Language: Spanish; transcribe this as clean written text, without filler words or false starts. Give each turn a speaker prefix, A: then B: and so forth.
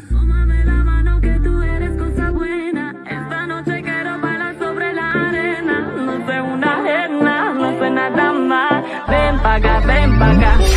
A: Tómame la mano que tú eres cosa buena. Esta noche quiero bailar sobre la arena. No sé una ajena, no sé nada más. Ven pa' acá, ven pa' acá.